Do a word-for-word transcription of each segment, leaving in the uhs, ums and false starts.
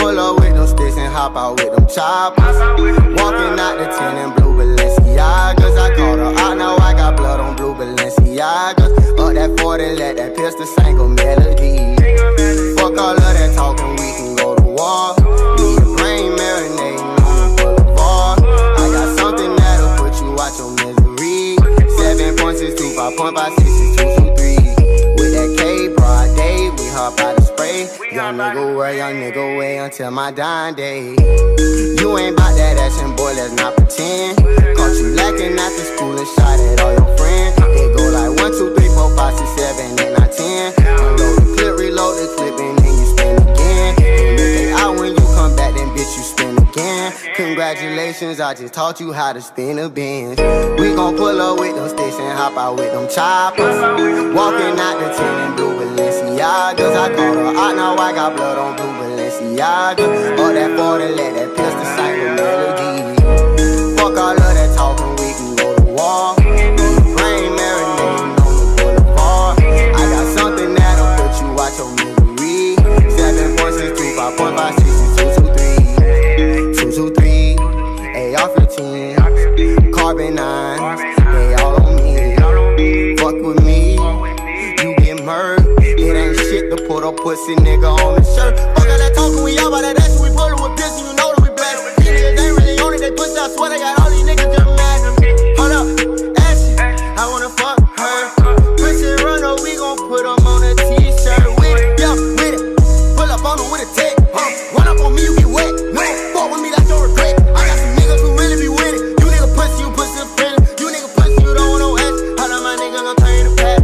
pull up with them sticks and hop out with them choppers. Walking out the ten in blue Balenciagas. I caught her out, now I got blood on blue Balenciagas. Up that forty, let that pistol sing a melody. Fuck all of that talking, we can go to war. Leave your brain marinating on the boulevard. I got something that'll put you out your misery. seven point six two, five point five six six two two three. With that K, broad day, we hop out the spray. Young nigga way, young nigga way until my dying day. You ain't bout that action, boy, let's not pretend. Caught you lacking after school and shot at all your friends. It go like one, two, three, four, five, six, seven, eight, nine, ten. Unload the clip, reload the clip, and then you spin again. And if they out when you come back, then bitch, you spin again. Congratulations, I just taught you how to spin a Benz. We gon' pull up with them sticks and hop out with them choppers. Walking out the ten in blue Balenciagas. I caught her out, now I got blood on blue Balenciagas. Up that forty, let that pistol sing a melody. Fuck all of that talking, we can go to war. Brain marinating on the boulevard. I got something that'll put you out your misery. seven point six two, five point five six six two two three. two two three, A R fifteen, carbon nine, they all on me. Fuck with me, you get murdered. It ain't shit to put a pussy nigga on the shirt. Fuck all that talking, we all about that action. We pullin' with pistol, you know that we blast. These niggas ain't really on it, they push out. Swear they got all these niggas just mad. Hold up, action, I wanna fuck her. Push it, run up, we gon' put them on a t-shirt. With it, yeah, with it. Pull up on them with a tech, huh? Run up on me, you get wet. No, fuck with me like your regret. I got some niggas who really be with it. You nigga pussy, you pussy friend. You nigga pussy, you don't want no ass. How long my nigga gon' turn the pack?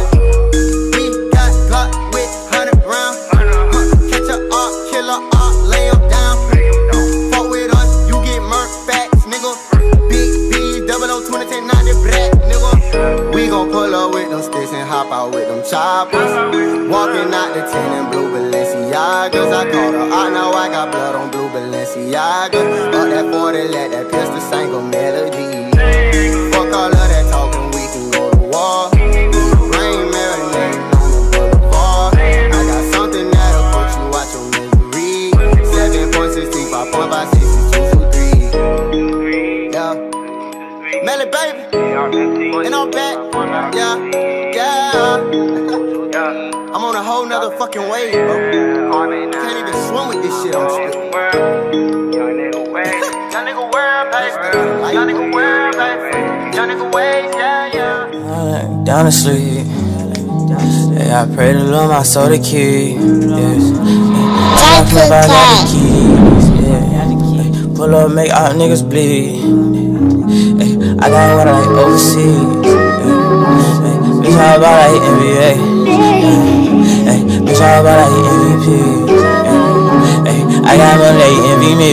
We got Glock with hundred rounds. Huh, catch a op, kill a op, lay him down. Fuck with us, you get murked facts, nigga. Big B, double O, twenty, ten, ninety, black, nigga. We gon' pull up with them sticks and hop out with them choppers. Walking out the ten in blue Balenciagas. I caught her out, now I got blood on blue Balenciagas. Up that forty, let that pistol sing a melody. Fuck all of that talking, we can go to war. Brain marinating on the boulevard. I got something that'll put you out your misery. seven point six two, five point five six six two two three. Yeah, Melly baby, and I'm back. Yeah, yeah. I'm on a whole nother fucking wave, bro. Can't even swim with this shit on spit. Young nigga wear, baby. Young nigga wear, baby. Young nigga wave, yeah, yeah. Down to sleep. Yeah, I pray to Lord my soul to keep. Yes. I pray about the keys. Yeah. Pull up, make all niggas bleed. Hey, I got what I like overseas. Hey, bitch, how about I hit N B A? Hey, bitch, how about I hit M V P? Hey, I got money, they envy me.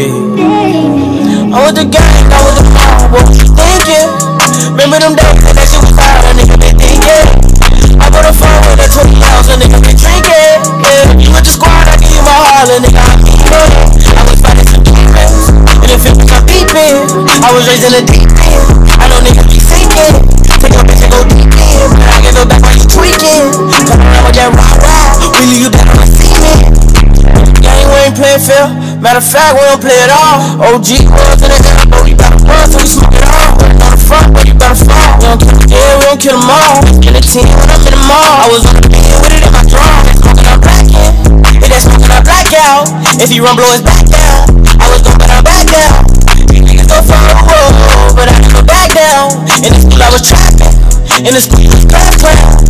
I'm with the gang, not with the mob. What you thinking? Remember them days that that shit was hard, a nigga been thinking. I put a phone with a twenty ounce, a nigga been drinking. Yeah, you with the squad, I give you my heart, a nigga, I mean it. I was fighting some demons, and if it was a deep end, I was raised in a deep end. I know niggas be sinking. Take a bitch and go deep in, but I give it back while you tweaking. Come around with that rah rah, we leave you back on the cement. Gang, we ain't playing fair. Matter of fact, we don't play at all. O G was in the air, but we better run till we smoke it all. On the front, but you better fall. We don't kill the dead, we don't kill them all. In the team when I'm in the mall, I was on the beat with it in my drum. That smoking I'm blacking, if that smoking I black out. If he run, blow his back down. I was gon' bet I back down. These niggas go for the road, but I never back down. In the school I was trapping, in the school I was background.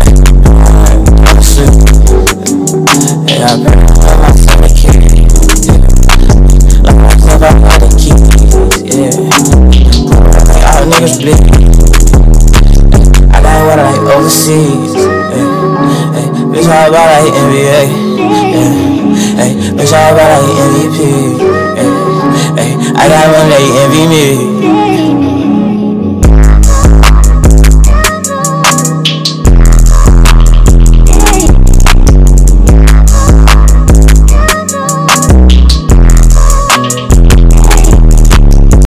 Yeah, I better love myself to keep. Love myself, I gotta keep. Yeah, all niggas bleed. I got what I like overseas. Yeah. Hey, bitch, how about I hit N B A? Yeah. Hey, bitch, how about I hit M V P? Yeah. Hey, I got one, they envy me.